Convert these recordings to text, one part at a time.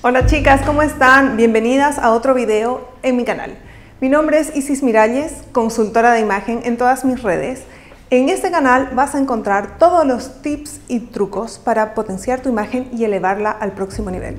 Hola chicas, ¿cómo están? Bienvenidas a otro video en mi canal. Mi nombre es Isis Miralles, consultora de imagen en todas mis redes. En este canal vas a encontrar todos los tips y trucos para potenciar tu imagen y elevarla al próximo nivel.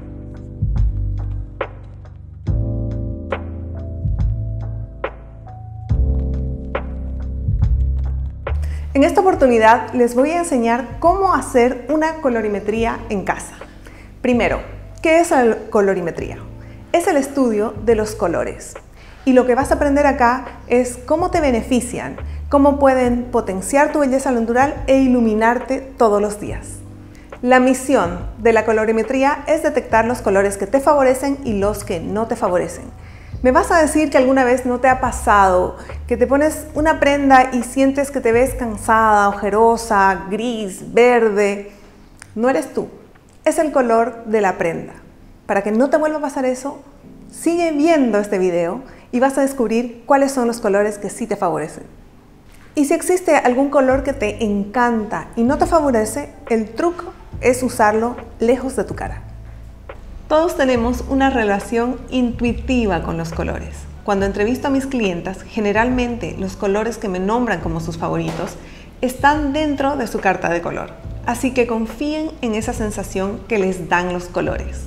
En esta oportunidad les voy a enseñar cómo hacer una colorimetría en casa. Primero, ¿qué es la colorimetría? Es el estudio de los colores. Y lo que vas a aprender acá es cómo te benefician, cómo pueden potenciar tu belleza natural e iluminarte todos los días. La misión de la colorimetría es detectar los colores que te favorecen y los que no te favorecen. Me vas a decir que alguna vez no te ha pasado, que te pones una prenda y sientes que te ves cansada, ojerosa, gris, verde. No eres tú, es el color de la prenda. Para que no te vuelva a pasar eso, sigue viendo este video y vas a descubrir cuáles son los colores que sí te favorecen. Y si existe algún color que te encanta y no te favorece, el truco es usarlo lejos de tu cara. Todos tenemos una relación intuitiva con los colores. Cuando entrevisto a mis clientas, generalmente los colores que me nombran como sus favoritos están dentro de su carta de color. Así que confíen en esa sensación que les dan los colores.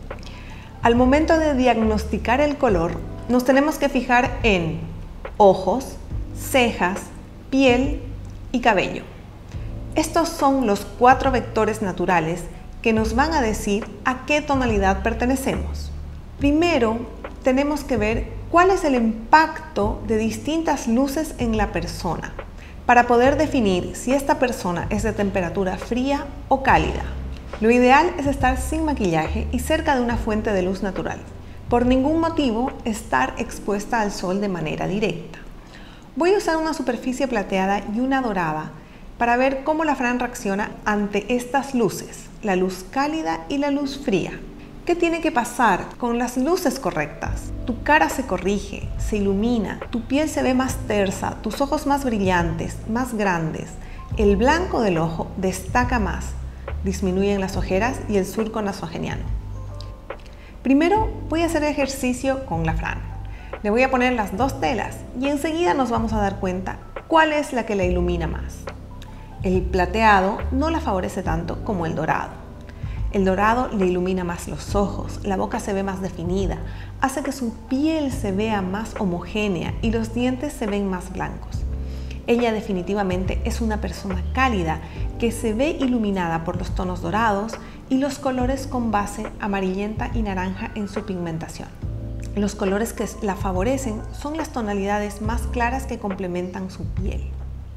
Al momento de diagnosticar el color, nos tenemos que fijar en ojos, cejas, piel y cabello. Estos son los 4 vectores naturales que nos van a decir a qué tonalidad pertenecemos. Primero, tenemos que ver cuál es el impacto de distintas luces en la persona para poder definir si esta persona es de temperatura fría o cálida. Lo ideal es estar sin maquillaje y cerca de una fuente de luz natural. Por ningún motivo estar expuesta al sol de manera directa. Voy a usar una superficie plateada y una dorada para ver cómo la Fran reacciona ante estas luces, la luz cálida y la luz fría. ¿Qué tiene que pasar con las luces correctas? Tu cara se corrige, se ilumina, tu piel se ve más tersa, tus ojos más brillantes, más grandes, el blanco del ojo destaca más, disminuyen las ojeras y el surco nasogeniano. Primero voy a hacer ejercicio con la Fran. Le voy a poner las 2 telas y enseguida nos vamos a dar cuenta cuál es la que la ilumina más. El plateado no la favorece tanto como el dorado. El dorado le ilumina más los ojos, la boca se ve más definida, hace que su piel se vea más homogénea y los dientes se ven más blancos. Ella definitivamente es una persona cálida que se ve iluminada por los tonos dorados y los colores con base amarillenta y naranja en su pigmentación. Los colores que la favorecen son las tonalidades más claras que complementan su piel.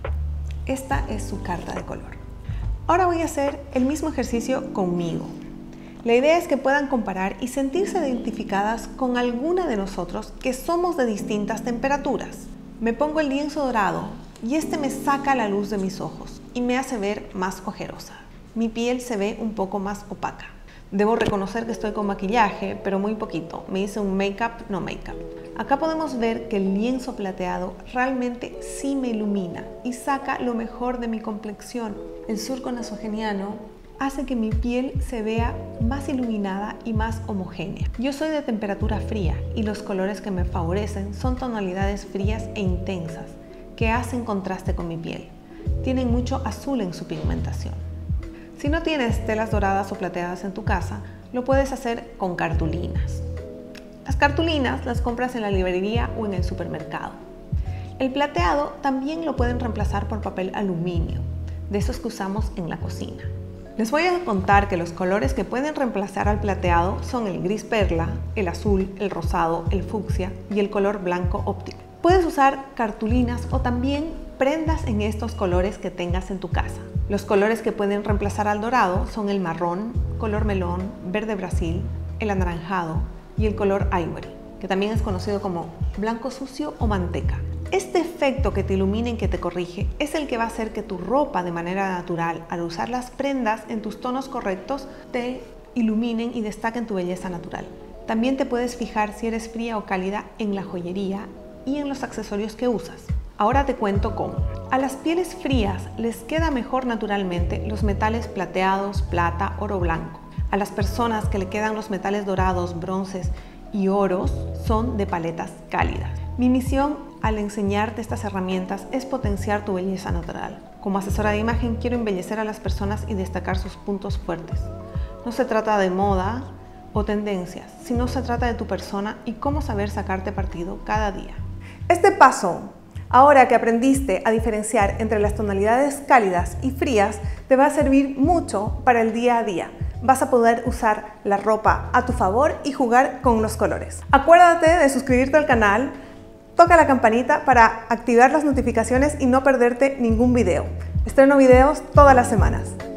Esta es su carta de color. Ahora voy a hacer el mismo ejercicio conmigo. La idea es que puedan comparar y sentirse identificadas con alguna de nosotros que somos de distintas temperaturas. Me pongo el lienzo dorado y este me saca la luz de mis ojos y me hace ver más ojerosa. Mi piel se ve un poco más opaca. Debo reconocer que estoy con maquillaje, pero muy poquito. Me hice un make-up, no make-up. Acá podemos ver que el lienzo plateado realmente sí me ilumina y saca lo mejor de mi complexión. El surco nasogeniano hace que mi piel se vea más iluminada y más homogénea. Yo soy de temperatura fría y los colores que me favorecen son tonalidades frías e intensas que hacen contraste con mi piel. Tienen mucho azul en su pigmentación. Si no tienes telas doradas o plateadas en tu casa, lo puedes hacer con cartulinas. Las cartulinas las compras en la librería o en el supermercado. El plateado también lo pueden reemplazar por papel aluminio, de esos que usamos en la cocina. Les voy a contar que los colores que pueden reemplazar al plateado son el gris perla, el azul, el rosado, el fucsia y el color blanco óptico. Puedes usar cartulinas o también prendas en estos colores que tengas en tu casa. Los colores que pueden reemplazar al dorado son el marrón, color melón, verde Brasil, el anaranjado y el color ivory, que también es conocido como blanco sucio o manteca. Este efecto que te ilumina y que te corrige es el que va a hacer que tu ropa de manera natural, al usar las prendas en tus tonos correctos, te iluminen y destaquen tu belleza natural. También te puedes fijar si eres fría o cálida en la joyería y en los accesorios que usas. Ahora te cuento cómo. A las pieles frías les queda mejor naturalmente los metales plateados, plata, oro blanco. A las personas que le quedan los metales dorados, bronces y oros son de paletas cálidas. Mi misión al enseñarte estas herramientas es potenciar tu belleza natural. Como asesora de imagen quiero embellecer a las personas y destacar sus puntos fuertes. No se trata de moda o tendencias, sino se trata de tu persona y cómo saber sacarte partido cada día. Este paso, ahora que aprendiste a diferenciar entre las tonalidades cálidas y frías, te va a servir mucho para el día a día. Vas a poder usar la ropa a tu favor y jugar con los colores. Acuérdate de suscribirte al canal, toca la campanita para activar las notificaciones y no perderte ningún video. Estreno videos todas las semanas.